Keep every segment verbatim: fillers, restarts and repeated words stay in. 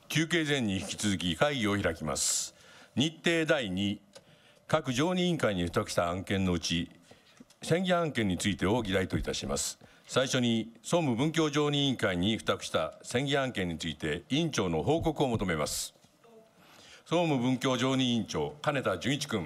休憩前に引き続き会議を開きます。日程だいに、各常任委員会に付託した案件のうち、選議案件についてを議題といたします。最初に、総務文教常任委員会に付託した選議案件について、委員長の報告を求めます。総務文教常任委員長、金田純一君。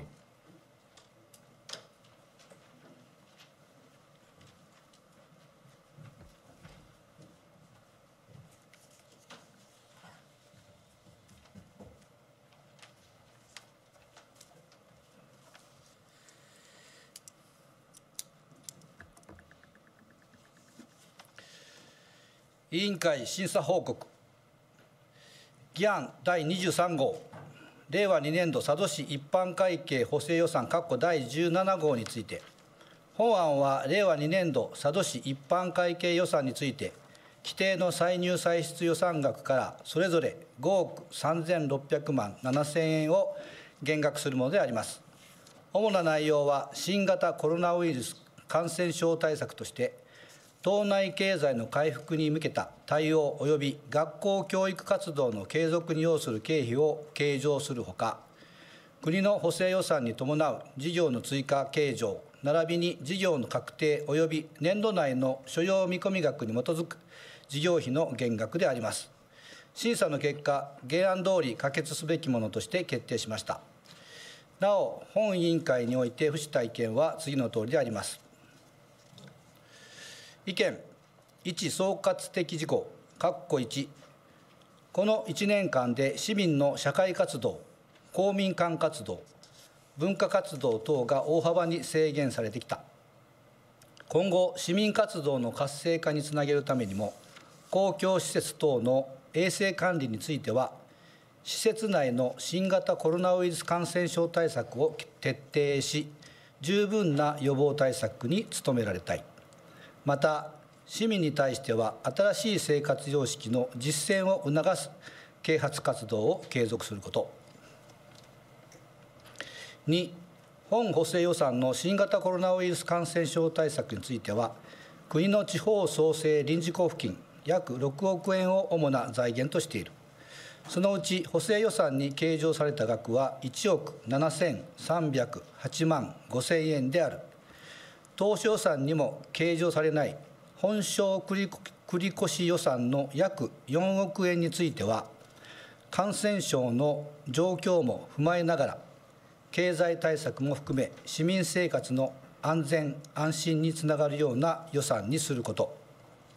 委員会審査報告。議案だいにじゅうさん号、令和にねん度佐渡市一般会計補正予算だいじゅうなな号について、本案は令和にねん度佐渡市一般会計予算について、規定の歳入歳出予算額からそれぞれごおくさんぜんろっぴゃくまんななせんえんを減額するものであります。主な内容は、新型コロナウイルス感染症対策として、島内経済の回復に向けた対応及び学校教育活動の継続に要する経費を計上するほか、国の補正予算に伴う事業の追加計上、並びに事業の確定及び年度内の所要見込み額に基づく事業費の減額であります。審査の結果、原案通り可決すべきものとして決定しました。なお、本委員会において付した意見は次のとおりであります。意見いち、総括的事項いち、このいちねんかんで市民の社会活動、公民館活動、文化活動等が大幅に制限されてきた。今後、市民活動の活性化につなげるためにも、公共施設等の衛生管理については、施設内の新型コロナウイルス感染症対策を徹底し、十分な予防対策に努められたい。また、市民に対しては、新しい生活様式の実践を促す啓発活動を継続すること。に、本補正予算の新型コロナウイルス感染症対策については、国の地方創生臨時交付金約ろくおくえんを主な財源としている。そのうち補正予算に計上された額はいちおくななせんさんびゃくはちまんごせんえんである。当初予算にも計上されない本省繰越予算の約よんおくえんについては、感染症の状況も踏まえながら、経済対策も含め、市民生活の安全・安心につながるような予算にすること。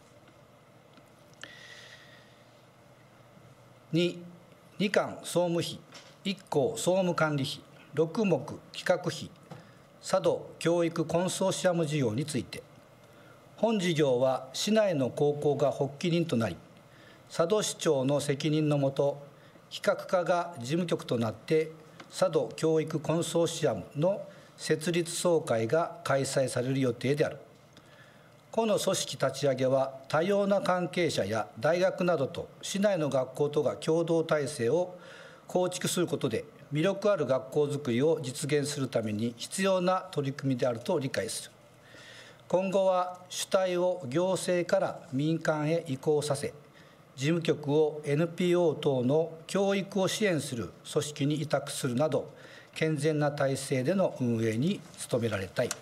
に、にかん総務費、いっ項総務管理費、ろくもく企画費、佐渡教育コンソーシアム事業について、本事業は市内の高校が発起人となり、佐渡市長の責任のもと、企画課が事務局となって、佐渡教育コンソーシアムの設立総会が開催される予定である。この組織立ち上げは、多様な関係者や大学などと市内の学校とが共同体制を構築することで、魅力ある学校づくりを実現するために必要な取り組みであると理解する。今後は主体を行政から民間へ移行させ、事務局を エヌピーオー 等の教育を支援する組織に委託するなど、健全な体制での運営に努められたい。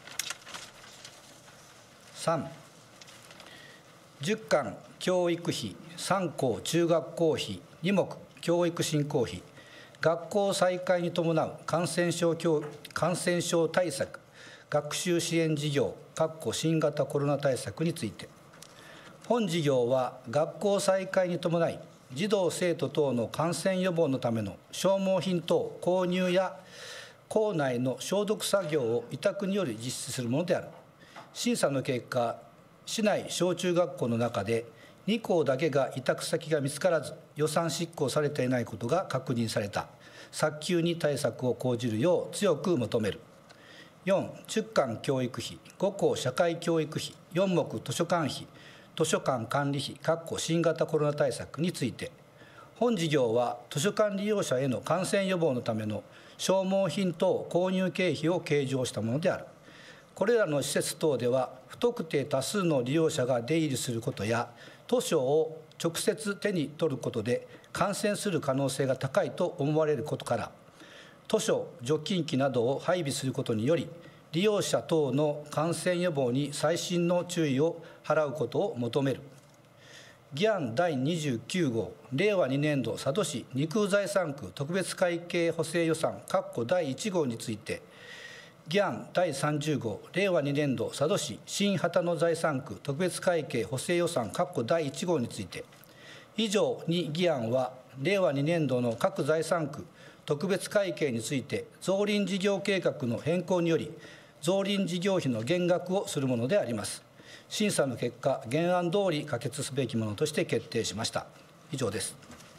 さん、じゅっかん教育費、さん項中学校費、に目教育振興費、学校再開に伴う感染症教感染症対策、学習支援事業、新型コロナ対策について、本事業は学校再開に伴い、児童・生徒等の感染予防のための消耗品等購入や校内の消毒作業を委託により実施するものである。審査の結果、市内小中学校の中でに校だけが委託先が見つからず、予算執行されていないことが確認された。早急に対策を講じるよう強く求める。よん、じゅっかん教育費、ご項社会教育費、よん目図書館費、図書館管理費、新型コロナ対策について、本事業は図書館利用者への感染予防のための消耗品等購入経費を計上したものである。 これらの施設等では、不特定多数の利用者が出入りすることや、図書を直接手に取ることで感染する可能性が高いと思われることから、図書、除菌機などを配備することにより、利用者等の感染予防に細心の注意を払うことを求める。議案だいにじゅうきゅう号、令和にねん度佐渡市二空財産区特別会計補正予算だいいち号について、議案だいさんじゅう号、令和にねん度佐渡市新旗野財産区特別会計補正予算だいいち号について、以上に議案は、令和にねん度の各財産区特別会計について、造林事業計画の変更により、造林事業費の減額をするものであります。審査の結果、原案通り可決すべきものとして決定しました。以上です。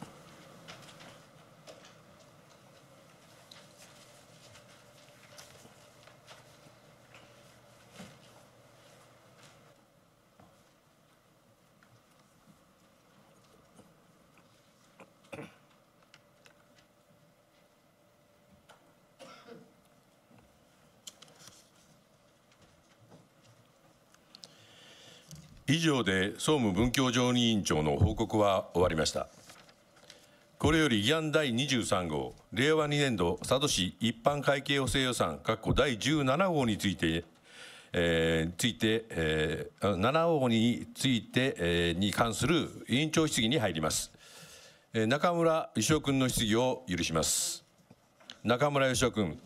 以上で総務文教常任委員長の報告は終わりました。これより議案だいにじゅうさん号、令和にねん度佐渡市一般会計補正予算だいじゅうなな号について、えー、ついて、えー、なな号について、えー、に関する委員長質疑に入ります。えー、中村義雄君の質疑を許します。中村義雄君。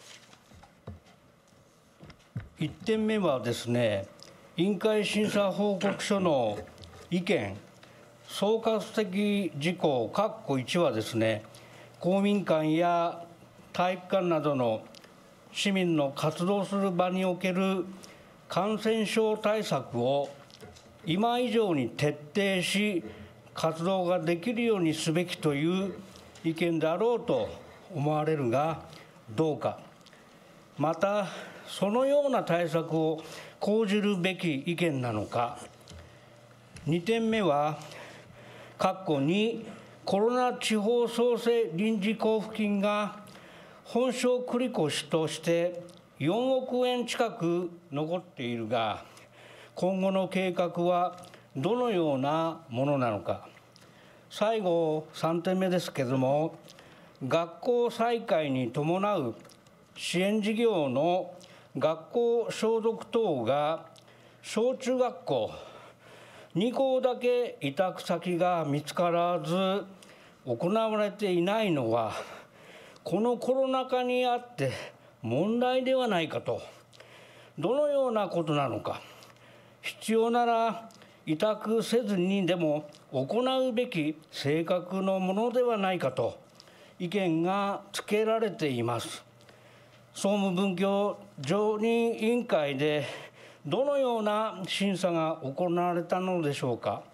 いってんめはですね、委員会審査報告書の意見、総括的事項いちはですね、公民館や体育館などの市民の活動する場における感染症対策を今以上に徹底し、活動ができるようにすべきという意見であろうと思われるが、どうか。また、そのような対策を講じるべき意見なのか。にてんめは、にコロナ地方創生臨時交付金が本省繰越としてよんおくえん近く残っているが、今後の計画はどのようなものなのか。最後、さんてんめですけれども、学校再開に伴う支援事業の学校消毒等が小中学校に校だけ委託先が見つからず行われていないのは、このコロナ禍にあって問題ではないかと。どのようなことなのか。必要なら委託せずにでも行うべき性格のものではないかと意見がつけられています。総務文教常任委員会でどのような審査が行われたのでしょうか。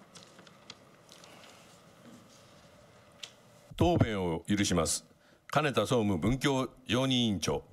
答弁を許します。金田総務文教常任委員長。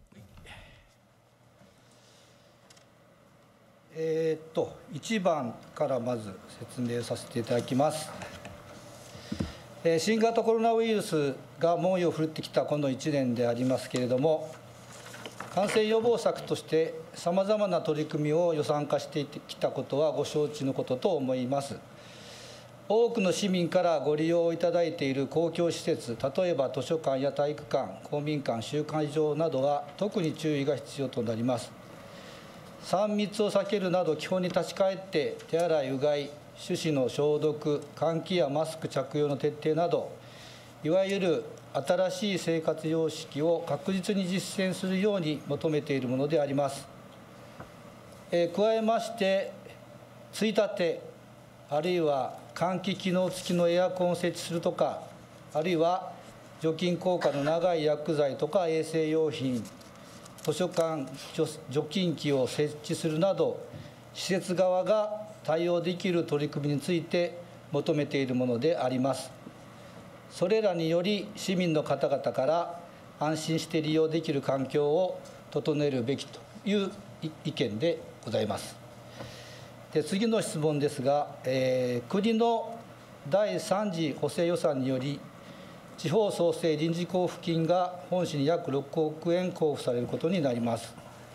えー、っといちばんからまず説明させていただきます。えー、新型コロナウイルスが猛威を振るってきたこのいちねんでありますけれども、感染予防策としてさまざまな取り組みを予算化してきたことはご承知のことと思います。多くの市民からご利用いただいている公共施設、例えば図書館や体育館、公民館、集会場などは特に注意が必要となります。さん密を避けるなど基本に立ち返って手洗い、うがい、手指の消毒、換気やマスク着用の徹底など、いわゆる新しい生活様式を確実に実践するように求めているものであります。えー、加えまして、ついたて、あるいは換気機能付きのエアコンを設置するとか、あるいは除菌効果の長い薬剤とか衛生用品、図書館除菌機を設置するなど、施設側が対応できる取り組みについて求めているものであります。それらにより、市民の方々から安心して利用できる環境を整えるべきという意見でございます。で、次の質問ですが、えー、国のだいさん次補正予算により、地方創生臨時交付金が本市に約ろくおくえん交付されることになります。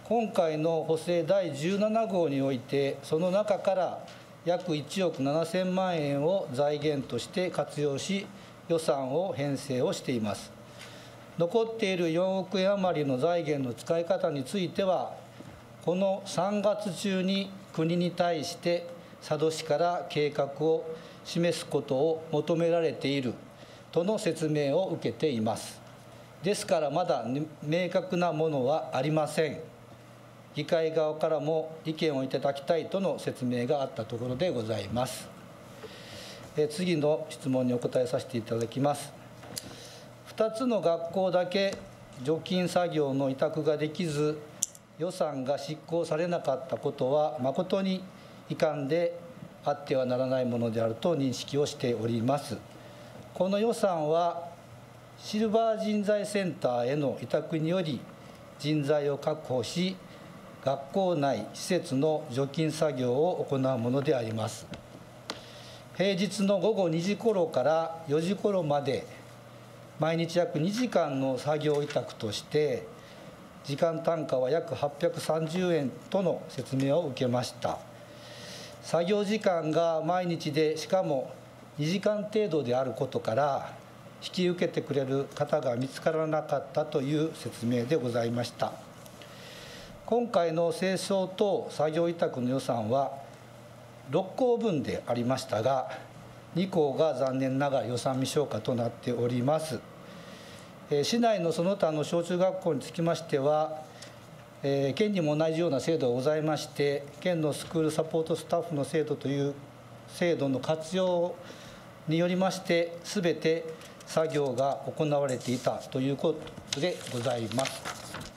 今回の補正だいじゅうなな号において、その中から約いちおくななせんまんえんを財源として活用し、予算を編成をしています。残っているよんおくえん余りの財源の使い方については、このさんがつ中に国に対して佐渡市から計画を示すことを求められているとの説明を受けています。ですからまだ明確なものはありません。議会側からも意見をいただきたいとの説明があったところでございます。え次の質問にお答えさせていただきます。ふたつの学校だけ除菌作業の委託ができず、予算が執行されなかったことは誠に遺憾であってはならないものであると認識をしております。この予算はシルバー人材センターへの委託により人材を確保し、学校内施設の除菌作業を行うものであります。平日の午後にじ頃からよじ頃まで毎日約にじかんの作業委託として時間単価は約はっぴゃくさんじゅうえんとの説明を受けました。作業時間が毎日でしかもにじかん程度であることから引き受けてくれる方が見つからなかったという説明でございました。今回の清掃等作業委託の予算はろっこうぶんでありましたが、にこうが残念ながら予算未消化となっております。市内のその他の小中学校につきましては、県にも同じような制度がございまして、県のスクールサポートスタッフの制度という制度の活用によりまして、すべて作業が行われていたということでございます。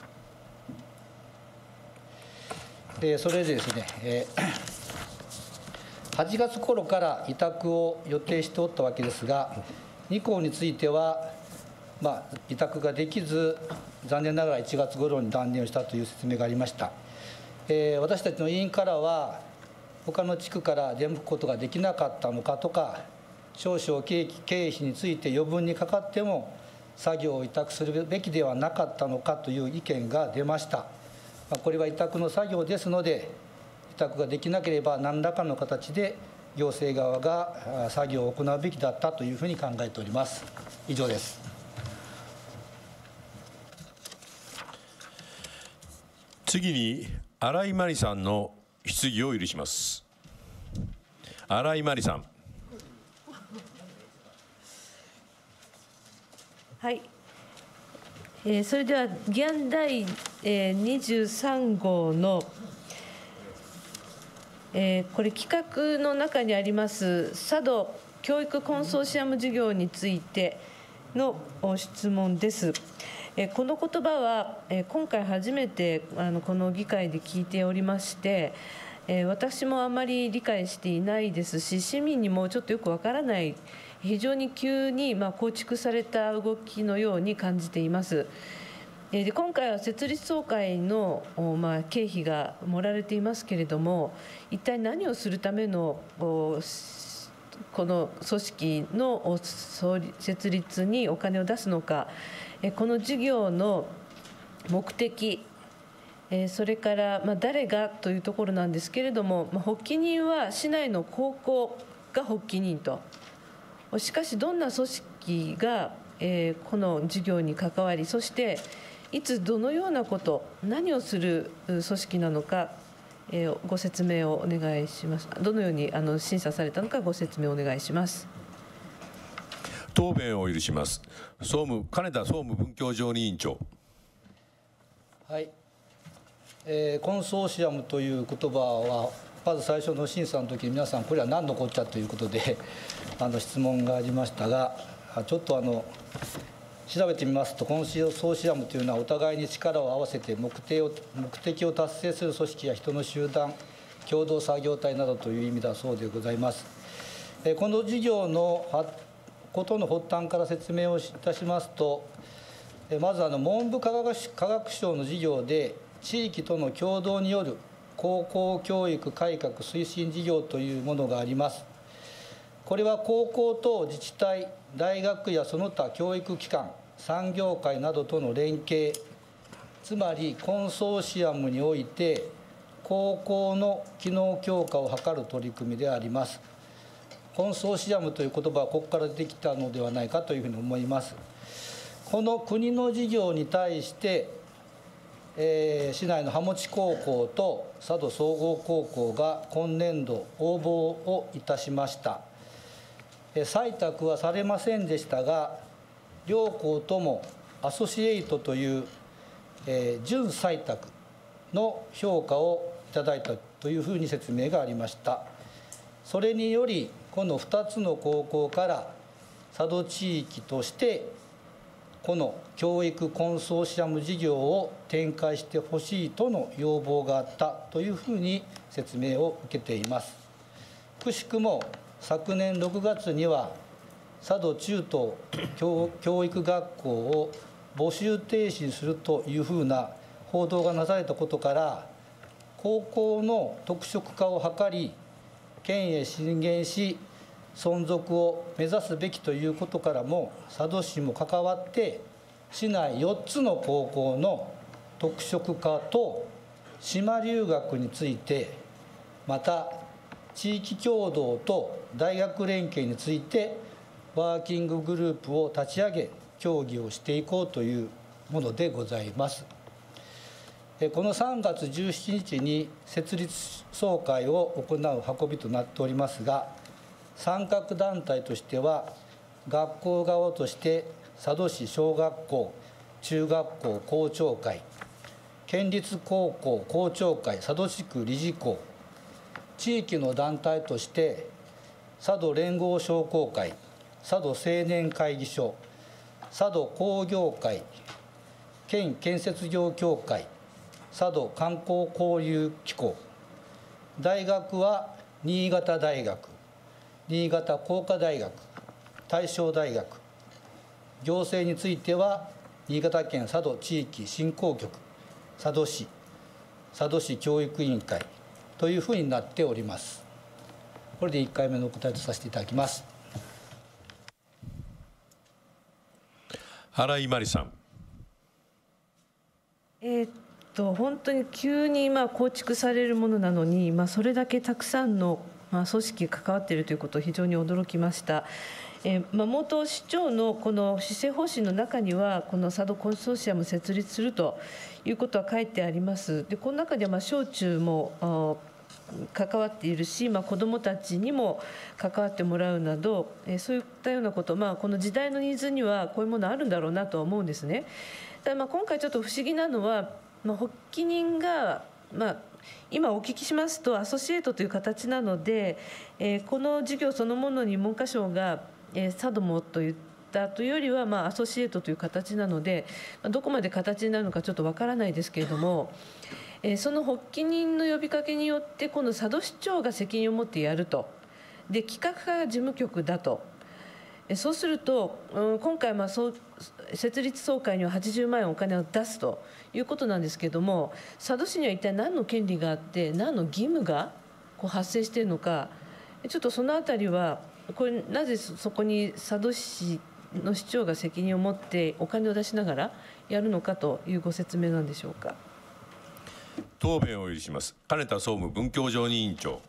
それでですね、はちがつ頃から委託を予定しておったわけですが、にこうについては、まあ、委託ができず、残念ながらいちがつ頃に断念をしたという説明がありました。えー、私たちの委員からは、他の地区から出向くことができなかったのかとか、少々経費について余分にかかっても、作業を委託するべきではなかったのかという意見が出ました。まあ、これは委託の作業ですので、委託ができなければ何らかの形で行政側が作業を行うべきだったというふうに考えております。以上です。 次に新井真理さんの質疑を許します。新井真理さん。 はい。えー、それでは議案だいにじゅうさん号のえー、これ企画の中にあります佐渡教育コンソーシアム事業についての質問です。えー、この言葉は、えー、今回初めてあのこの議会で聞いておりまして、えー、私もあまり理解していないですし、市民にもちょっとよくわからない、非常に急にまあ構築された動きのように感じています。で今回は設立総会の、まあ、経費が盛られていますけれども、一体何をするためのこの組織の設立にお金を出すのか、この事業の目的、それからまあ誰がというところなんですけれども、発起人は市内の高校が発起人と。しかしどんな組織がこの事業に関わり、そしていつどのようなこと、何をする組織なのか、えー、ご説明をお願いします。どのようにあの審査されたのかご説明をお願いします。 答弁を許します。総務金田総務文教常任委員長。 はい、えー、コンソーシアムという言葉はまず最初の審査の時に皆さんこれは何のこっちゃということであの質問がありましたが、ちょっとあの調べてみますと、コンソーシアムというのはお互いに力を合わせて目的を目的を達成する組織や人の集団、共同作業体などという意味だそうでございます。この事業のことの発端から説明をいたしますと、まずあの文部科学科学省の事業で地域との共同による高校教育改革推進事業というものがあります。これは高校と自治体、大学やその他教育機関、産業界などとの連携、 つまりコンソーシアムにおいて高校の機能強化を図る取り組みであります。コンソーシアムという言葉はここから出てきたのではないかというふうに思います。この国の事業に対して、えー、市内の羽持高校と佐渡総合高校が今年度応募をいたしました。えー、採択はされませんでしたが、両校ともアソシエイトという、えー、準採択の評価をいただいたというふうに説明がありました。それによりこのふたつの高校から佐渡地域としてこの教育コンソーシアム事業を展開してほしいとの要望があったというふうに説明を受けています。くしくも昨年ろくがつには佐渡中等教育学校を募集停止にするというふうな報道がなされたことから、高校の特色化を図り県へ進言し存続を目指すべきということからも、佐渡市も関わって市内よっつの高校の特色化と島留学について、また地域協同と大学連携についてワーキンググループを立ち上げ協議をしていこうというものでございます。このさんがつじゅうしちにちに設立総会を行う運びとなっておりますが、参画団体としては学校側として佐渡市小学校中学校校長会、県立高校校長会佐渡地区理事校、地域の団体として佐渡連合商工会、佐渡青年会議所、佐渡工業会、県建設業協会、佐渡観光交流機構、大学は新潟大学、新潟工科大学、大正大学、行政については新潟県佐渡地域振興局、佐渡市、佐渡市教育委員会というふうになっております。これでいっかいめのお答えとさせていただきます。 新井真理さん。 えーっと本当に急に今構築されるものなのに、まあ、それだけたくさんのまあ組織が関わっているということを非常に驚きました。えーまあ、元市長のこの施政方針の中には、この佐渡コンソーシアムを設立するということは書いてあります。でこの中ではまあ小中も関わっているし、まあ、子どもたちにも関わってもらうなど、えー、そういったようなこと、まあ、この時代のニーズにはこういうものあるんだろうなとは思うんですね。ただまあ今回ちょっと不思議なのは、まあ、発起人が、まあ、今お聞きしますとアソシエイトという形なので、えー、この事業そのものに文科省が、えー、佐渡もと言ったというよりは、まあ、アソシエイトという形なので、まあ、どこまで形になるのかちょっとわからないですけれども、えー、その発起人の呼びかけによってこの佐渡市長が責任を持ってやると、で企画課が事務局だと、えー、そうすると、うん、今回まあそう設立総会にははちじゅうまんえんお金を出すということなんですけれども、佐渡市には一体何の権利があって何の義務がこう発生しているのか、ちょっとそのあたりはこれなぜそこに佐渡市の市長が責任を持ってお金を出しながらやるのかというご説明なんでしょうか。 答弁をお許しします。金田総務文教常任委員長。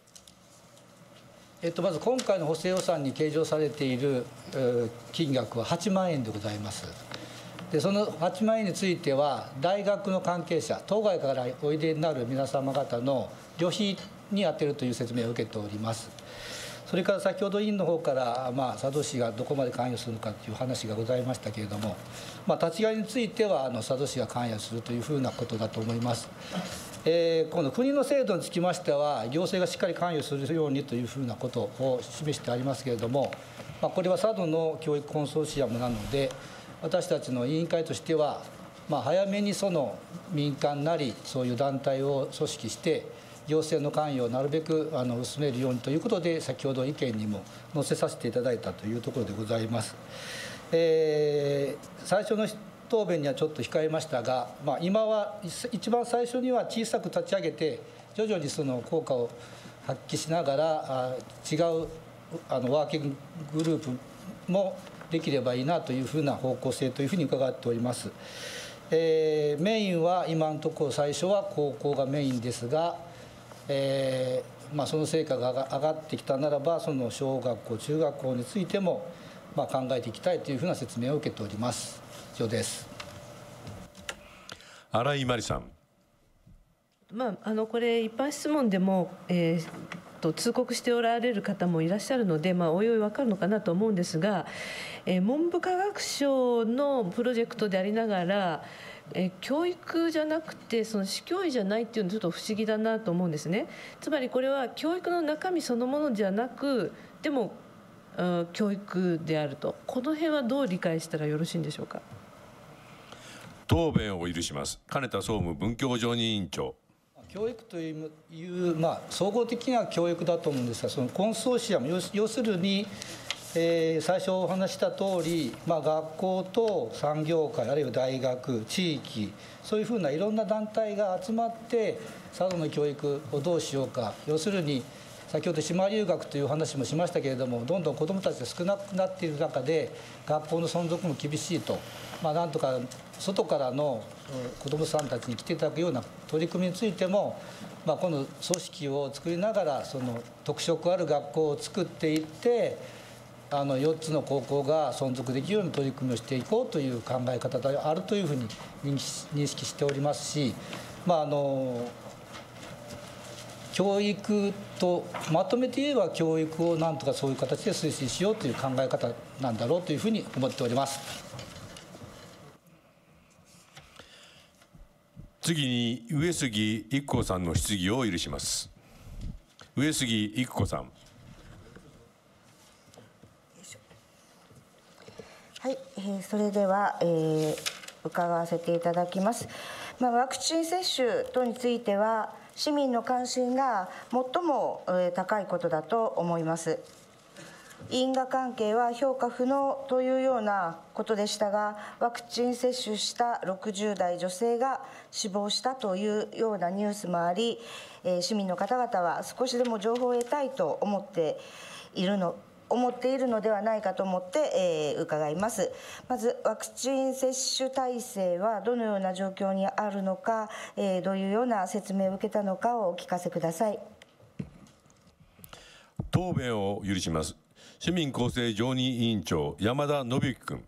えっと、まず今回の補正予算に計上されている金額ははちまんえんでございます。でそのはちまんえんについては大学の関係者、当該からおいでになる皆様方の旅費に充てるという説明を受けております。それから先ほど委員の方から、まあ、佐渡市がどこまで関与するのかという話がございましたけれども、まあ、立ち会いについてはあの佐渡市が関与するというふうなことだと思います。えー、この国の制度につきましては行政がしっかり関与するようにというふうなことを示してありますけれども、まあ、これは佐渡の教育コンソーシアムなので、私たちの委員会としては、まあ、早めにその民間なりそういう団体を組織して行政の関与をなるべくあの薄めるようにということで、先ほど意見にも載せさせていただいたというところでございます。えー、最初の答弁にはちょっと控えましたが、まあ、今は一番最初には小さく立ち上げて徐々にその効果を発揮しながらあ違うあのワーキンググループもできればいいなというふうな方向性というふうに伺っております。 えー、メインは今のところ最初は高校がメインですが、えーまあ、その成果が上がってきたならばその小学校中学校についても、まあ、考えていきたいというふうな説明を受けております。以上です。 新井真理さん。 まあ、あのこれ一般質問でも、えー、と通告しておられる方もいらっしゃるので、まあ、おいおい分かるのかなと思うんですが、えー、文部科学省のプロジェクトでありながら、えー、教育じゃなくてその市教委じゃないっていうのはちょっと不思議だなと思うんですね。つまりこれは教育の中身そのものじゃなく、でも、うん、教育であると、この辺はどう理解したらよろしいんでしょうか。 答弁を許します。金田総務文教常任委員長。 教育という、まあ、総合的な教育だと思うんですが、そのコンソーシアム、要、要するに、えー、最初お話した通り、まあ、学校と産業界、あるいは大学、地域、そういうふうないろんな団体が集まって佐渡の教育をどうしようか。要するに先ほど島留学という話もしましたけれども、どんどん子どもたちが少なくなっている中で学校の存続も厳しいと、まあ、なんとか外からの子どもさんたちに来ていただくような取り組みについても、まあ、この組織を作りながらその特色ある学校を作っていって、あのよっつの高校が存続できるような取り組みをしていこうという考え方であるというふうに認識しておりますし、まあ、あの教育とまとめて言えば教育をなんとかそういう形で推進しようという考え方なんだろうというふうに思っております。 次に上杉育子さんの質疑を許します。上杉育子さん。 はい、えー、それでは、えー、伺わせていただきます。まあ、ワクチン接種等については市民の関心が最も、えー、高いことだと思います。因果関係は評価不能というようなことでしたが、ワクチン接種したろくじゅう代女性が死亡したというようなニュースもあり、えー、市民の方々は少しでも情報を得たいと思っているの思っているのではないかと思って、えー、伺います。まずワクチン接種体制はどのような状況にあるのか、えー、どういうような説明を受けたのかをお聞かせください。 答弁を許します。市民公正常任委員長山田信之君。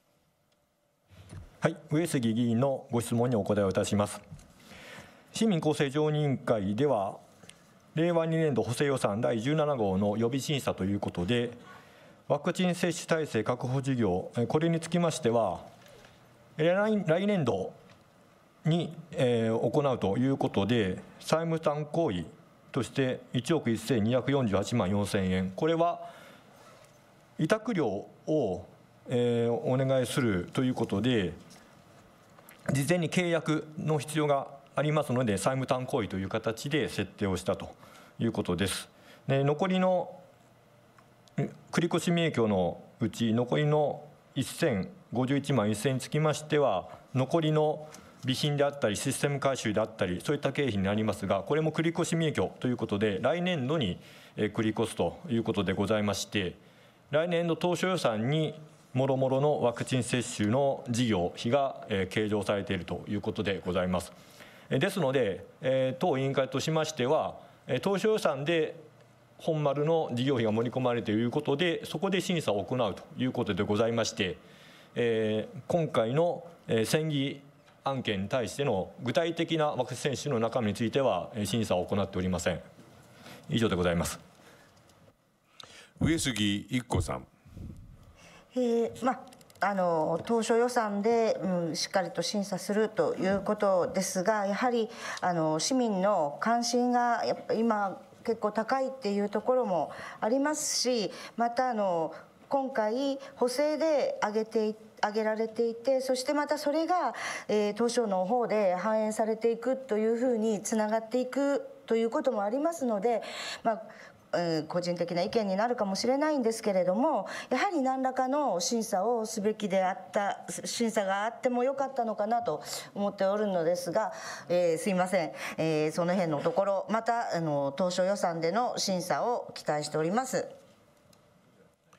はい、上杉議員のご質問にお答えをいたします。市民公正常任委員会では令和にねん度補正予算だいじゅうなな号の予備審査ということで、ワクチン接種体制確保事業、これにつきましては、来, 来年度に、えー、行うということで、債務負担行為としていちおくせんにひゃくよんじゅうはちまんよんせんえん、これは委託料を、えー、お願いするということで、事前に契約の必要がありますので、債務負担行為という形で設定をしたということです。で、残りの繰越名挙のうち、残りのせんごじゅういちまんせんえんにつきましては、残りの備品であったり、システム改修であったり、そういった経費になりますが、これも繰越名挙ということで、来年度に繰り越すということでございまして、来年度当初予算にもろもろのワクチン接種の事業費が計上されているということでございます。ですので、当委員会としましては、当初予算で本丸の事業費が盛り込まれているということで、そこで審査を行うということでございまして、今回の選議案件に対しての具体的なワクチン接種の中身については、審査を行っておりません。以上でございます。 上杉育子さん。 えーまあの当初予算で、うん、しっかりと審査するということですが、やはりあの市民の関心がやっぱ今結構高いっていうところもありますし、またあの今回補正で上げてい挙げられていて、そしてまたそれが、えー、当初の方で反映されていくというふうにつながっていくということもありますので、まあ個人的な意見になるかもしれないんですけれども、やはり何らかの審査をすべきであった審査があってもよかったのかなと思っておるのですが、えー、すいません、えー、その辺のところ、またあの当初予算での審査を期待しております。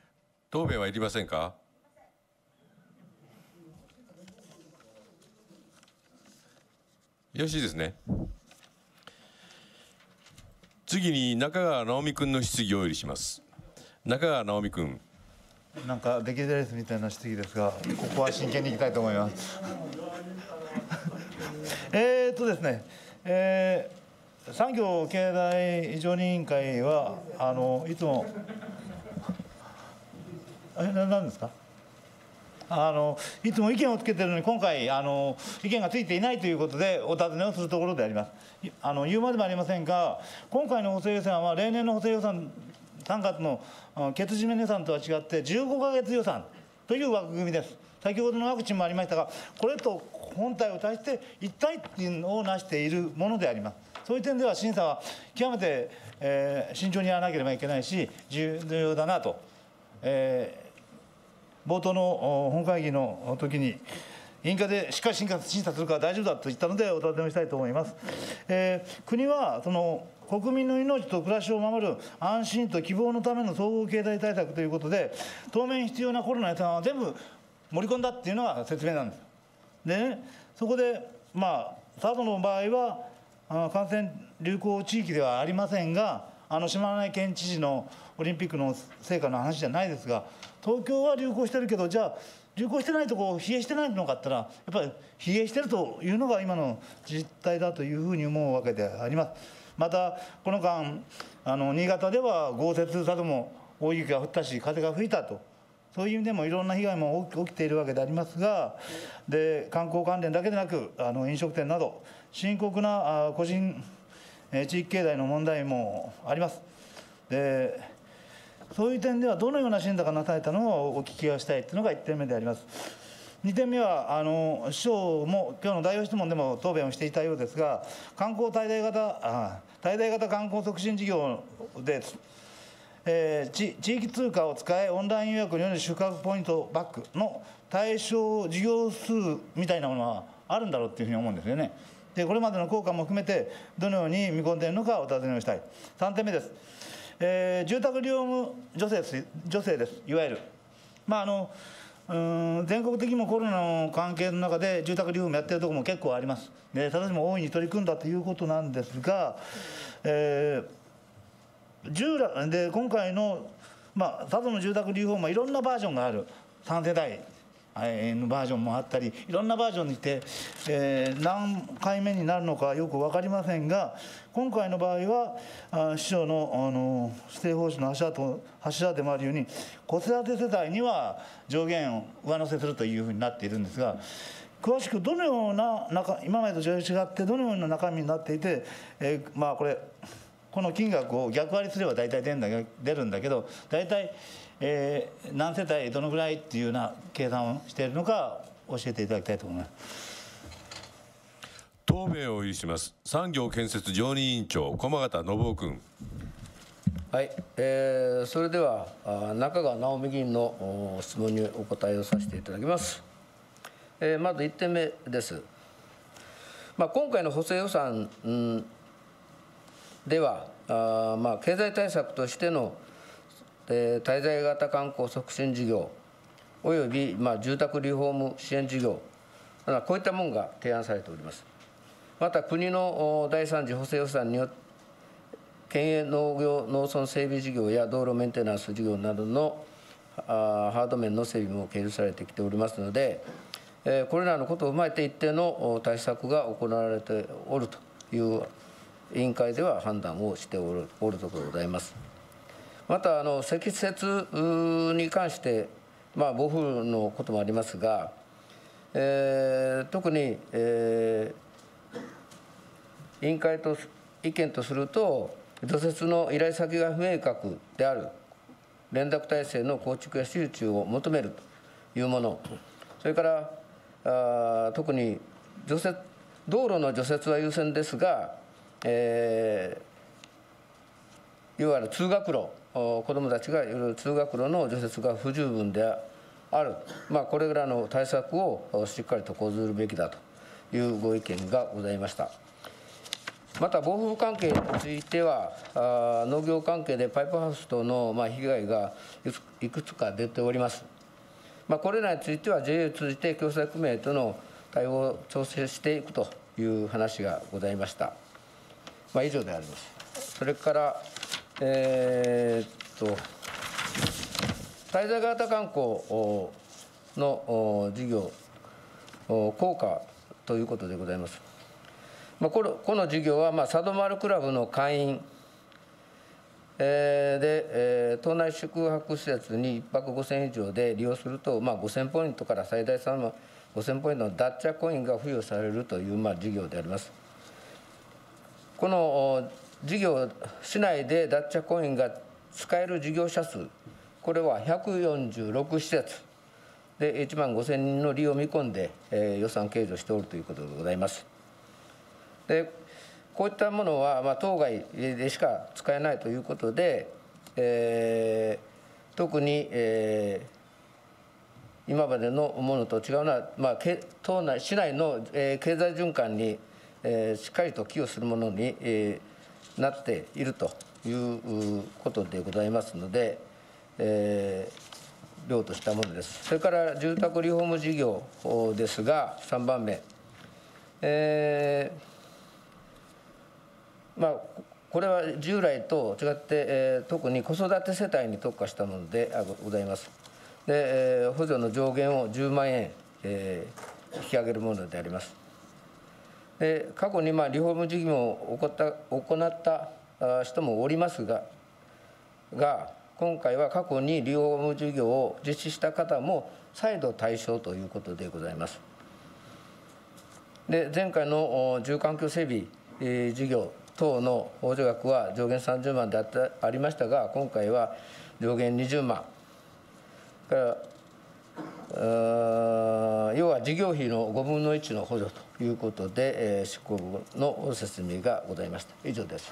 答弁はいりませんか。 よろしいですね。次に中川直美君の質疑をお許しします。中川直美君。 なんか出来レースみたいな質疑ですが、ここは真剣にいきたいと思います。えっとですね、えー、産業経済常任委員会はあのいつもえななんですか。あのいつも意見をつけているのに今回あの意見がついていないということでお尋ねをするところであります。あの言うまでもありませんが、今回の補正予算は例年の補正予算さんがつの決締め予算とは違ってじゅうごかげつ予算という枠組みです。先ほどのワクチンもありましたが、これと本体を足して一体っていうのを成しているものであります。そういう点では審査は極めて、えー、慎重にやらなければいけないし重要だなと、えー冒頭の本会議の時に委員会でしっかり審査するから大丈夫だと言ったのでお尋ねをしたいと思います。えー、国はその国民の命と暮らしを守る安心と希望のための総合経済対策ということで、当面必要なコロナ予算は全部盛り込んだっていうのが説明なんです。でね、そこでまあ佐渡の場合は感染流行地域ではありませんが、あの島根県知事のオリンピックの成果の話じゃないですが、東京は流行してるけど、じゃあ流行してないとこ冷えしてないのかって言ったら、やっぱり冷えしてるというのが今の実態だというふうに思うわけであります。またこの間あの新潟では豪雪なども大雪が降ったし風が吹いたと、そういう意味でもいろんな被害も起きているわけでありますが、で観光関連だけでなくあの飲食店など深刻な個人地域経済の問題もあります。でそういう点ではどのような審査がなされたのをお聞きをしたいというのがいってんめであります。にてんめはあの市長も今日の代表質問でも答弁をしていたようですが、観光滞在型あ滞在型観光促進事業です。えー、地, 地域通貨を使えオンライン予約による宿泊ポイントバックの対象事業数みたいなものはあるんだろうというふうに思うんですよね。でこれまでの効果も含めてどのように見込んでいるのかお尋ねをしたい。さんてんめです。えー、住宅リフォーム助成助成です。いわゆる、まああのうん全国的にもコロナの関係の中で住宅リフォームやってるところも結構あります。で私も大いに取り組んだということなんですが、えー、従来で今回の、まあ、佐渡の住宅リフォームはいろんなバージョンがある。さん世代のバージョンもあったり、いろんなバージョンにして、えー、何回目になるのかよく分かりませんが、今回の場合はあ市長のあの施政方針の柱と柱でもあるように、子育て世帯には上限を上乗せするというふうになっているんですが、詳しくどのような中今までと違ってどのような中身になっていて、えー、まあこれこの金額を逆割りすれば大体出るんだ出るんだけど、大体えー、何世帯どのぐらいっていうような計算をしているのか教えていただきたいと思います。 答弁を許します。産業建設常任委員長駒形信夫君。 はい、えー、それでは中川直美議員の質問にお答えをさせていただきます。えー、まずいってんめです。まあ、今回の補正予算、うん、ではあ、まあ、経済対策としての滞在型観光促進事業および、まあ、住宅リフォーム支援事業、こういったものが提案されております。また国のだいさん次補正予算によって県営農業農村整備事業や道路メンテナンス事業などのハード面の整備も計上されてきておりますので、これらのことを踏まえて一定の対策が行われておるという委員会では判断をしておるおるところでございます。またあの積雪に関して、まあ、暴風のこともありますが、えー、特に、えー、委員会と意見とすると、除雪の依頼先が不明確である連絡体制の構築や集中を求めるというもの、それからあ特に除雪道路の除雪は優先ですが、えー、いわゆる通学路、子どもたちがいる通学路の除雪が不十分である、まあ、これらの対策をしっかりと講ずるべきだというご意見がございました。また暴風関係については、農業関係でパイプハウス等のまあ被害がいくつか出ております。まあ、これらについては ジェーエー を通じて共済組合との対応を調整していくという話がございました。まあ、以上であります。それから、えー、っと滞在型観光の事業効果ということでございます。まあ、このこの事業は、まあ、サドマルクラブの会員えーで、えー、島内宿泊施設にいっぱくごせんえん以上で利用すると、まあ、ごせんポイントから最大さんまんごせんポイントのダッチャコインが付与されるという、まあ、事業であります。この事業、市内でダッチャコインが使える事業者数、これはひゃくよんじゅうろく施設でいちまんごせんにんの利用を見込んで、えー、予算計上しておるということでございます。でこういったものは、まあ、当該でしか使えないということで、えー、特に、えー、今までのものと違うのは、まあ、島内市内の、えー、経済循環に、えー、しっかりと寄与するものに、えー、なっているということでございますので、えー、量としたものです。それから住宅リフォーム事業ですが、さんばんめ。えーまあ、これは従来と違って、えー、特に子育て世帯に特化したものでございます。で、えー、補助の上限をじゅうまんえん、えー、引き上げるものであります。で過去に、まあ、リフォーム事業を行った、行った人もおりますが、が今回は過去にリフォーム事業を実施した方も再度対象ということでございます。で前回の住環境整備、えー、事業等の補助額は上限さんじゅうまんで あ, ったありましたが、今回は上限にじゅうまんから要は事業費のごぶんのいちの補助ということで、えー、執行部の説明がございました。以上です。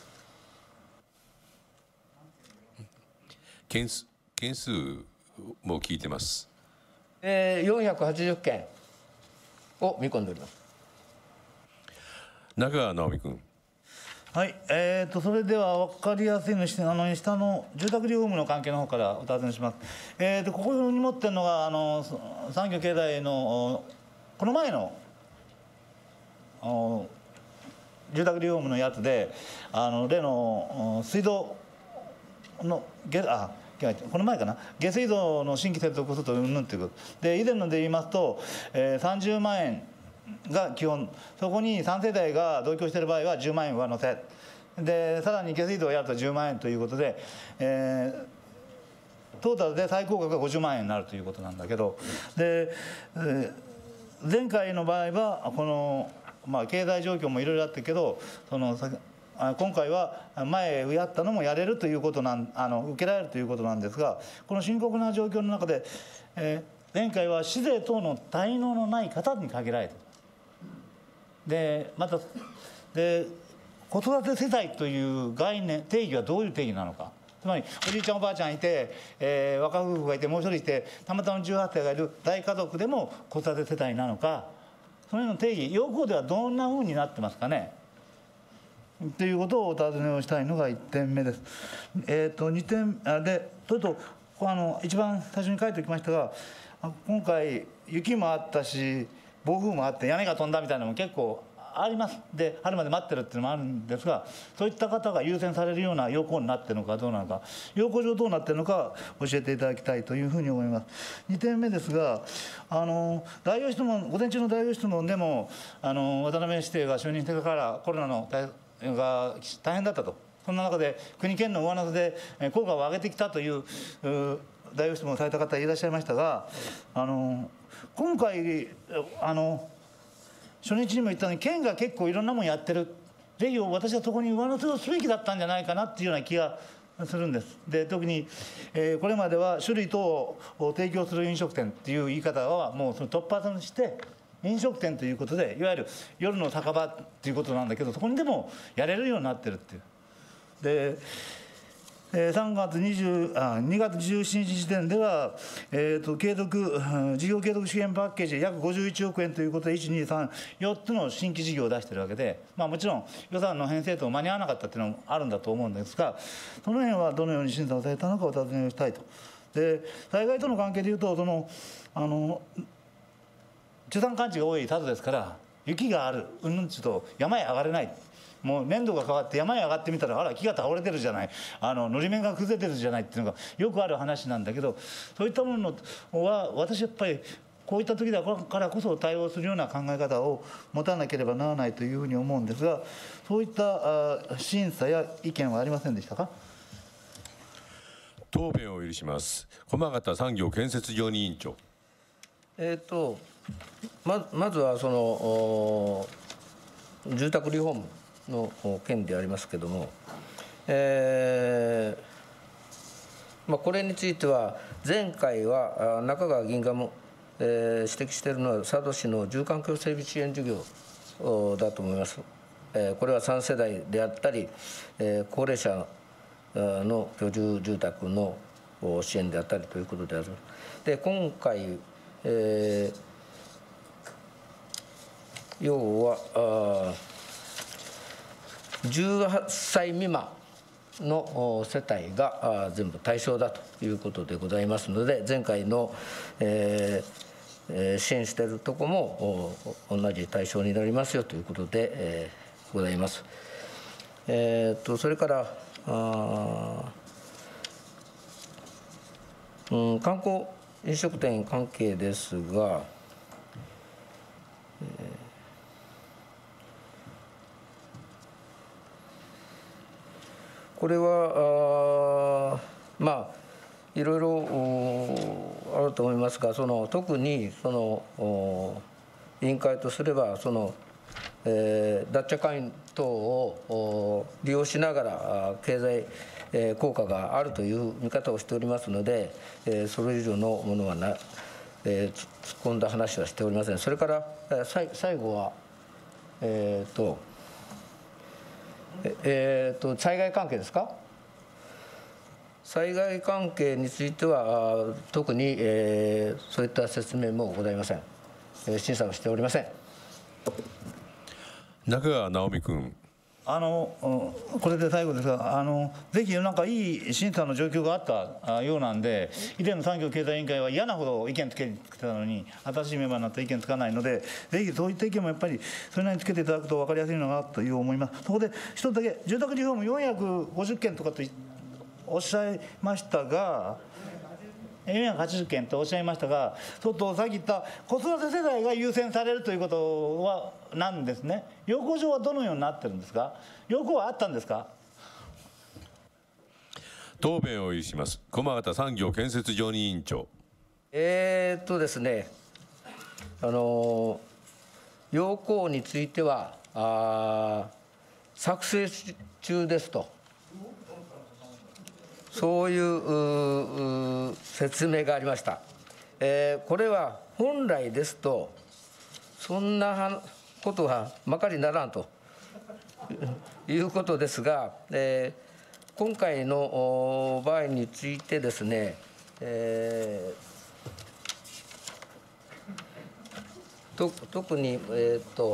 件数件数も聞いてます。 えー、よんひゃくはちじゅっけんを見込んでおります。 中川直美君。 はい、えー、とそれでは分かりやすいのしあの下の住宅リフォームの関係の方からお尋ねします。えー、とここに持ってるのがあの産業経済のこの前の住宅リフォームのやつで、あの例の水道のあこの前かな、下水道の新規接続するとうんぬんということで、以前ので言いますと、えー、さんじゅうまんえんが基本、そこにさんせだいが同居している場合はじゅうまんえん上乗せで、さらに下水道をやるとじゅうまんえんということで、えー、トータルで最高額がごじゅうまんえんになるということなんだけど、で、えー、前回の場合はこの、まあ、経済状況もいろいろあったけど、その今回は前やったのもやれるということなん、あの受けられるということなんですが、この深刻な状況の中で、えー、前回は市税等の滞納のない方に限られている。でまたで子育て世帯という概念定義はどういう定義なのか、つまりおじいちゃんおばあちゃんいて、えー、若夫婦がいてもう一人いてたまたまじゅうはっさいがいる大家族でも子育て世帯なのか、その辺の定義要項ではどんなふうになってますかねということをお尋ねをしたいのがいってんめです。えー、とにてんでそれとあの一番最初に書いておきましたが、今回雪もあったし暴風もあって屋根が飛んだみたいなのも結構あります。で春まで待ってるっていうのもあるんですが、そういった方が優先されるような要項になっているのかどうなのか、要項上どうなっているのか教えていただきたいというふうに思います。にてんめですが、あの代表質問、午前中の代表質問でもあの渡辺市長が就任してからコロナの対が大変だったと、そんな中で国県の上乗せで効果を上げてきたという代表質問をされた方いらっしゃいましたが、あの今回あの初日にも言ったように県が結構いろんなもんやってる、ぜひ私はそこに上乗せをすべきだったんじゃないかなっていうような気がするんです。で特に、えー、これまでは酒類等を提供する飲食店っていう言い方はもうその突破として飲食店ということで、いわゆる夜の酒場っていうことなんだけど、そこにでもやれるようになってるっていう。でさんがつにじゅうあにがつじゅうしちにち時点では、えー、と継続事業継続支援パッケージで約ごじゅういちおくえんということでいち、に、さん、よっつの新規事業を出しているわけで、まあ、もちろん予算の編成と間に合わなかったっていうのもあるんだと思うんですが、その辺はどのように審査をされたのかお尋ねをしたいと。で災害との関係でいうと、そのあの中山間地が多い佐渡ですから、 雪があるうんぬんちゅうと山へ上がれない。もう年度が変わって山へ上がってみたらあら木が倒れてるじゃない、あののり面が崩れてるじゃないっていうのがよくある話なんだけど、そういったものは私やっぱりこういった時だからこそ対応するような考え方を持たなければならないというふうに思うんですが、そういった審査や意見はありませんでしたか。 答弁を許します。駒形産業建設常任委員長。 えーとままずはその住宅リフォームの件でありますけれども、えーまあ、これについては前回は中川議員がも、えー、指摘しているのは佐渡市の住環境整備支援事業だと思います。えー、これはさん世代であったり、えー、高齢者の居住住宅の支援であったりということである。で今回、えー、要はあじゅうはっさい未満の世帯が全部対象だということでございますので、前回の、えー、支援しているところも同じ対象になりますよということで、えー、ございます。えー、とそれからあ、うん、観光飲食店関係ですが、えーこれはあまあいろいろあると思いますが、その特にその委員会とすればその、えー、脱茶会員等を利用しながら経済、えー、効果があるという見方をしておりますので、えー、それ以上のものはな、えー、突っ込んだ話はしておりません。それから、えー、さ最後はえっ、ー、とえー、と災害関係ですか。災害関係については特に、えー、そういった説明もございません。えー、審査をしておりません。 中川直美君。 あのこれで最後ですが、あのぜひなんかいい審査の状況があったようなんで、以前の産業経済委員会は嫌なほど意見つけてたのに、新しいメンバーになったら意見つかないので、ぜひそういった意見もやっぱりそれなりにつけていただくと分かりやすいのかなという思います。そこで一つだけ、住宅リフォームよんひゃくごじゅっけんとかとおっしゃいましたが、よんひゃくはちじゅっけんとおっしゃいましたが、ちょっとさっき言った子育て世代が優先されるということはなんですね。要項上はどのようになってるんですか。要項はあったんですか。 答弁を許します。駒形産業建設常任委員長。 えーっとですね、あの要項についてはあ作成中ですと、そういう説明がありました。えー、これは本来ですとそんなことはまかりならんということですが、えー、今回の場合についてですね、えー、と特に、えー、っと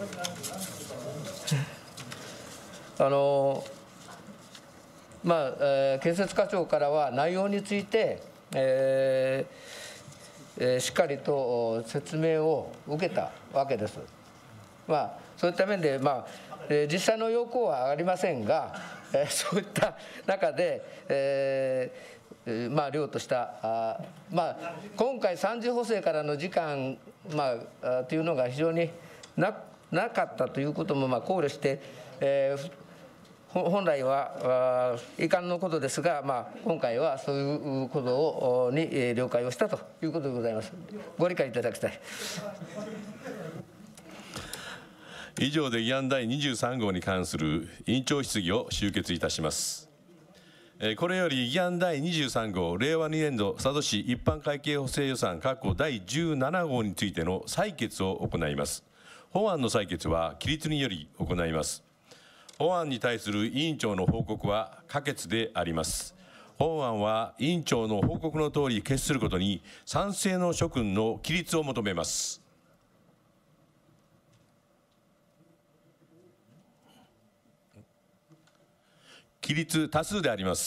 あのまあえー、建設課長からは内容について、えーえー、しっかりと説明を受けたわけです。まあ、そういった面で、まあえー、実際の要項はありませんが、えー、そういった中で、えーまあ、量としたあ、まあ、今回さん次補正からの時間、まあ、というのが非常に な, なかったということもまあ考慮して、えー本来は遺憾のことですが、まあ、今回はそういうことに了解をしたということでございます。ご理解いただきたい。 以上で議案だいにじゅうさん号に関する委員長質疑を終結いたします。これより議案だいにじゅうさん号令和にねん度佐渡市一般会計補正予算だいじゅうなな号についての採決を行います。本案の採決は起立により行います。本案に対する委員長の報告は可決であります。本案は委員長の報告のとおり決することに賛成の諸君の起立を求めます。起立多数であります。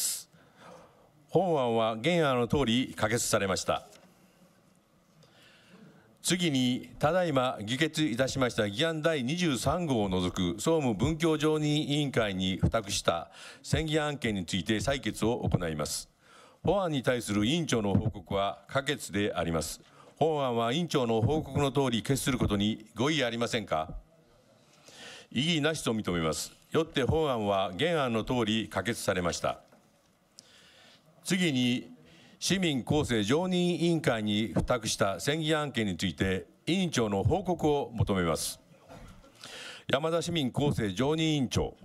本案は原案のとおり可決されました。 次に、ただいま議決いたしました議案だいにじゅうさん号を除く総務文教常任委員会に付託した選議案件について採決を行います。本案に対する委員長の報告は可決であります。本案は委員長の報告のとおり決することにご異議ありませんか。異議なしと認めます。よって本案は原案のとおり可決されました。次に、市民公正常任委員会に付託した選議案件について委員長の報告を求めます。山田市民公正常任委員長。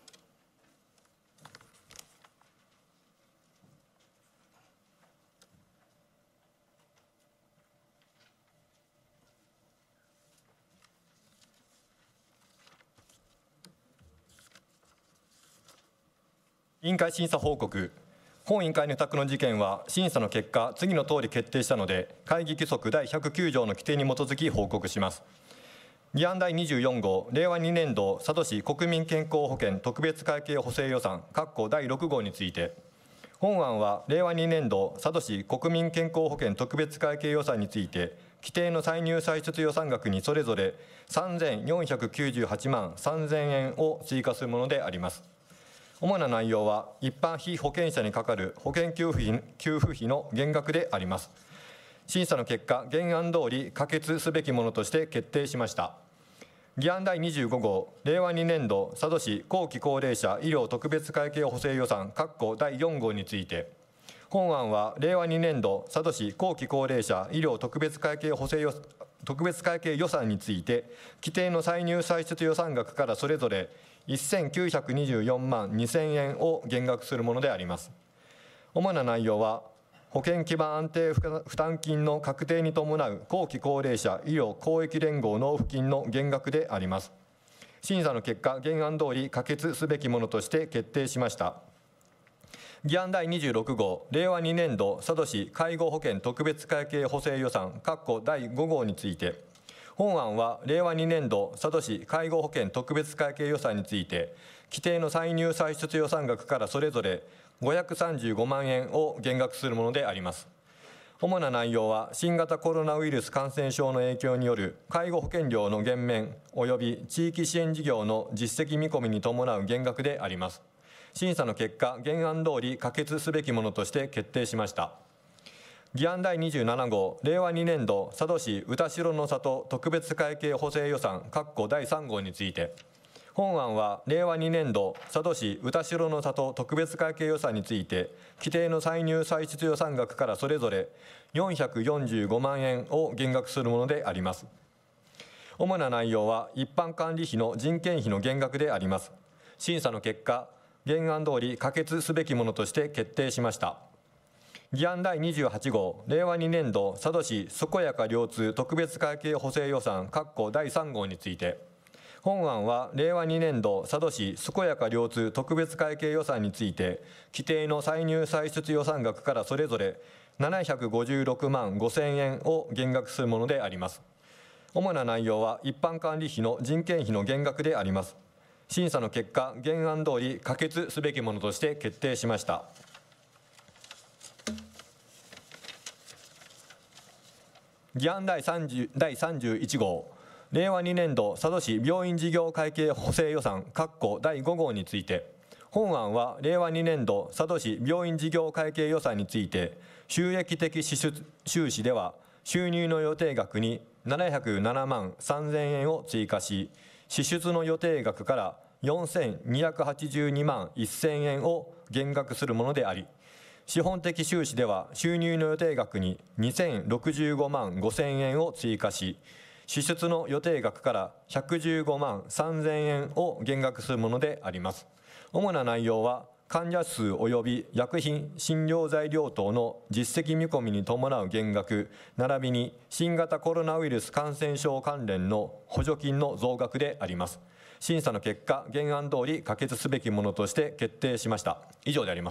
委員会審査報告。本委員会の付託の事件は審査の結果、次のとおり決定したので、会議規則だいひゃくきゅう条の規定に基づき報告します。議案だいにじゅうよん号、令和に年度佐渡市国民健康保険特別会計補正予算だいろく号について、本案は令和に年度佐渡市国民健康保険特別会計予算について、規定の歳入歳出予算額にそれぞれさんぜんよんひゃくきゅうじゅうはちまんさんぜんえんを追加するものであります。主な内容は、一般被保険者にかかる保険給付費給付費の減額であります。審査の結果、原案通り可決すべきものとして決定しました。議案だいにじゅうご号、令和に年度佐渡市後期高齢者医療特別会計補正予算だいよん号について、本案は令和に年度佐渡市後期高齢者医療特別会計補正予特別会計予算について、規定の歳入歳出予算額からそれぞれせんきゅうひゃくにじゅうよんまんにせんえんを減額するものであります。主な内容は、保険基盤安定負担金の確定に伴う後期高齢者医療公益連合納付金の減額であります。審査の結果、原案通り可決すべきものとして決定しました。議案だいにじゅうろく号、令和に年度佐渡市介護保険特別会計補正予算だいご号について、本案は令和に年度佐渡市介護保険特別会計予算について、規定の歳入歳出予算額からそれぞれごひゃくさんじゅうごまんえんを減額するものであります。主な内容は、新型コロナウイルス感染症の影響による介護保険料の減免及び地域支援事業の実績見込みに伴う減額であります。審査の結果、原案通り可決すべきものとして決定しました。議案だいにじゅうなな号、令和に年度佐渡市歌代の里特別会計補正予算だいさん号について、本案は令和に年度佐渡市歌代の里特別会計予算について、規定の歳入歳出予算額からそれぞれよんひゃくよんじゅうごまんえんを減額するものであります。主な内容は、一般管理費の人件費の減額であります。審査の結果、原案通り可決すべきものとして決定しました。議案だいにじゅうはち号、令和に年度佐渡市健やか両通特別会計補正予算だいさん号について、本案は令和に年度佐渡市健やか両通特別会計予算について、規定の歳入歳出予算額からそれぞれななひゃくごじゅうろくまんごせんえんを減額するものであります。主な内容は、一般管理費の人件費の減額であります。審査の結果、原案通り可決すべきものとして決定しました。議案だいさんじゅういち号、令和に年度佐渡市病院事業会計補正予算だいご号について、本案は令和に年度佐渡市病院事業会計予算について、収益的支出収支では収入の予定額にななひゃくななまんさんぜんえんを追加し、支出の予定額からよんせんにひゃくはちじゅうにまんせんえんを減額するものであり、資本的収支では収入の予定額ににせんろくじゅうごまんごせんえんを追加し、支出の予定額からひゃくじゅうごまんさんぜんえんを減額するものであります。主な内容は、患者数及び薬品診療材料等の実績見込みに伴う減額並びに新型コロナウイルス感染症関連の補助金の増額であります。審査の結果、原案通り可決すべきものとして決定しました。以上であります。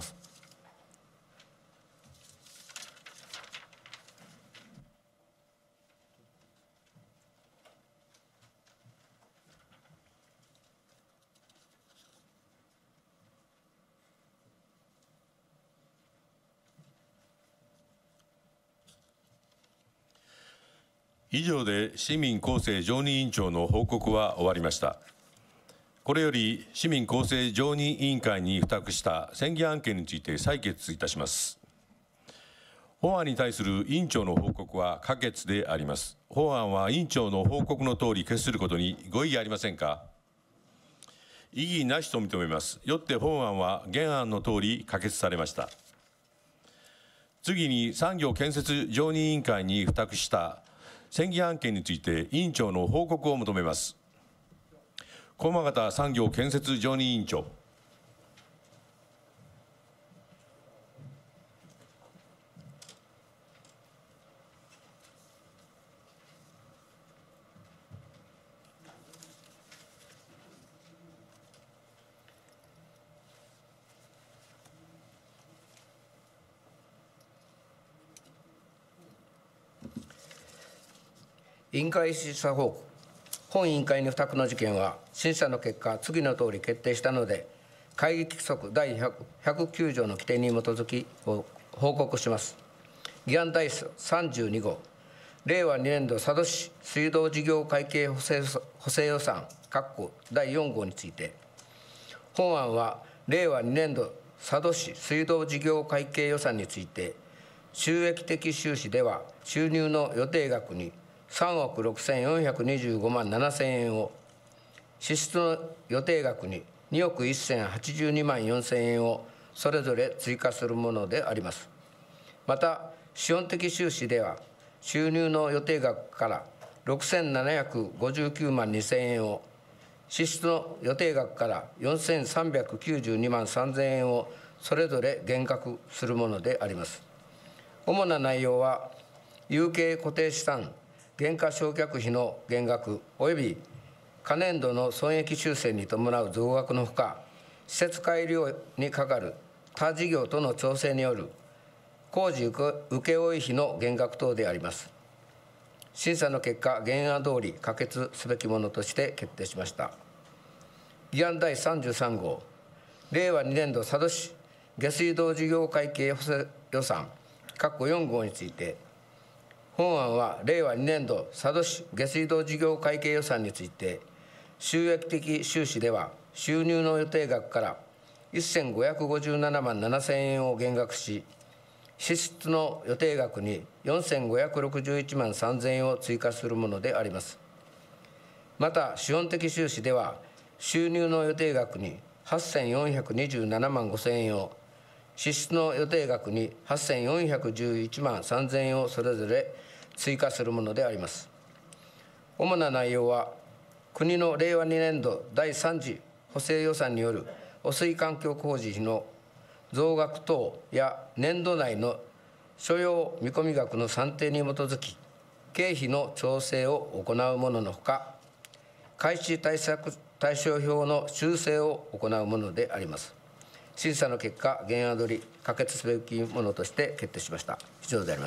以上で市民構成常任委員長の報告は終わりました。これより市民構成常任委員会に付託した選議案件について採決いたします。本案に対する委員長の報告は可決であります。本案は委員長の報告のとおり決することにご異議ありませんか。異議なしと認めます。よって本案は原案のとおり可決されました。次に産業建設常任委員会に付託した選議案件について委員長の報告を求めます。駒形産業建設常任委員長。 委員会審査報告。本委員会に付託の事件は、審査の結果、次のとおり決定したので、会議規則だいひゃくきゅう条の規定に基づき報告します。議案第さんじゅうに号、令和に年度佐渡市水道事業会計補正補正予算だいよん号について、本案は令和に年度佐渡市水道事業会計予算について、収益的収支では収入の予定額にさんおくろくせんよんひゃくにじゅうご万なな千円を、支出の予定額ににおくせんはちじゅうに万よん千円をそれぞれ追加するものであります。また、資本的収支では、収入の予定額からろくせんななひゃくごじゅうきゅう万に千円を、支出の予定額からよんせんさんびゃくきゅうじゅうに万さん千円をそれぞれ減額するものであります。主な内容は、有形固定資産減価償却費の減額および可年度の損益修正に伴う増額のほか、施設改良にかかる他事業との調整による工事請負費の減額等であります。審査の結果、原案通り可決すべきものとして決定しました。議案第さんじゅうさん号、令和に年度佐渡市下水道事業会計補正予算よん号について、本案は令和に年度佐渡市下水道事業会計予算について、収益的収支では収入の予定額からせんごひゃくごじゅうなな万なな千円を減額し、支出の予定額によんせんごひゃくろくじゅういち万さん千円を追加するものであります。また、資本的収支では収入の予定額にはっせんよんひゃくにじゅうなな万ご千円を、支出の予定額にはっせんよんひゃくじゅういち万さん千円をそれぞれ追加するものであります。主な内容は、国の令和に年度だいさん次補正予算による汚水環境工事費の増額等や年度内の所要見込み額の算定に基づき、経費の調整を行うもののほか、開支対策対照表の修正を行うものであります。審査の結果、原案通り可決すべきものとして決定しました。以上であります。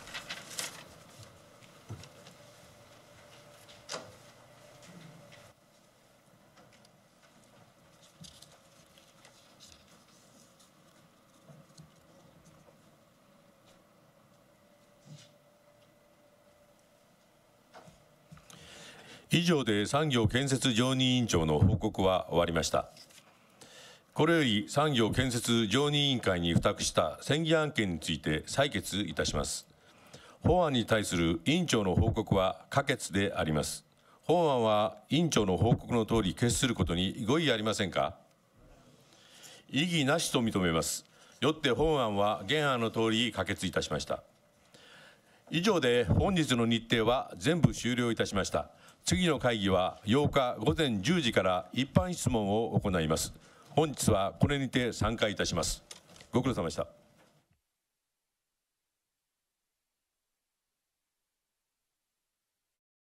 以上で産業建設常任委員長の報告は終わりました。これより産業建設常任委員会に付託した選議案件について採決いたします。本案に対する委員長の報告は可決であります。本案は委員長の報告のとおり決することにご異議ありませんか。異議なしと認めます。よって本案は原案のとおり可決いたしました。以上で本日の日程は全部終了いたしました。次の会議はようか午前じゅう時から一般質問を行います。本日はこれにて散会いたします。ご苦労様でした。